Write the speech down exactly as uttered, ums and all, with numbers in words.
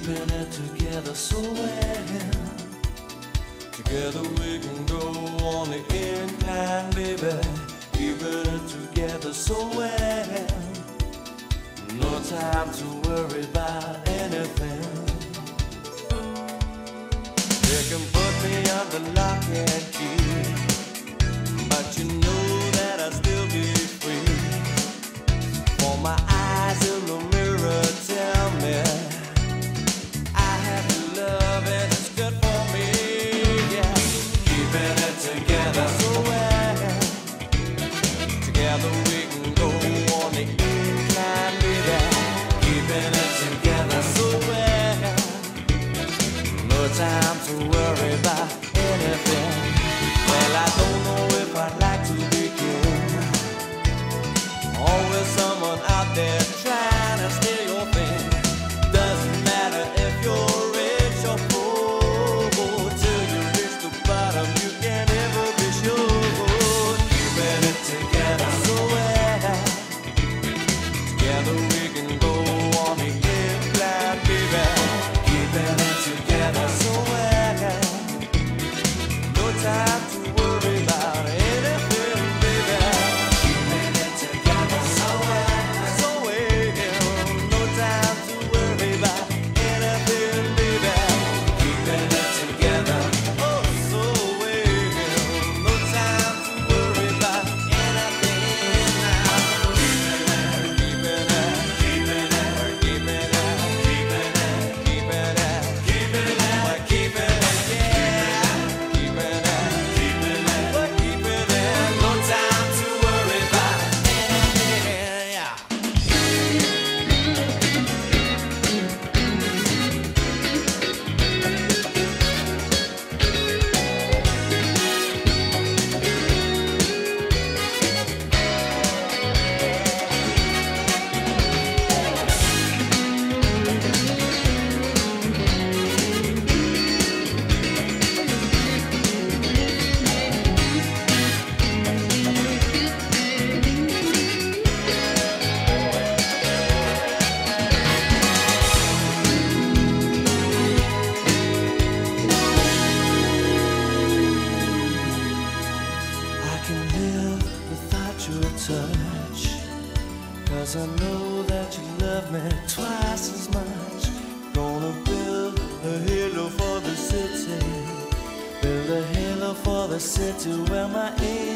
keeping it together so well. Together we can go on the incline, baby. Keeping it together so well. No time to worry about anything. They can put me under lock and key, but you know that I'll still be free. For my eyes in the mirror tell me I have to love and it's good for me. Yeah, keeping it together so well. Together we can go on the incline, baby. Keeping it together so well. No time to worry about anything. Well, I don't know if I'd like to begin. Always someone out there trying to steal your thing. Doesn't matter if you're rich or poor. Till you reach the bottom, you can never be sure. Keeping it together so well. Together we can go on the incline, baby. Keeping it together so well. No time to worry about anything, baby. Keeping it together so well, so well. No time to worry about anything, baby. Keeping it together, oh so well. No time to worry about anything now. Keeping it, keeping it, keeping it, keeping it, keeping it, keeping it, keeping it, keeping it, yeah. Keeping it, keeping it, we're keeping it. No time to worry about anything, yeah. I can live without your touch, 'cause I know that you love me twice as much. Gonna build a halo for the city, build a halo for the city where my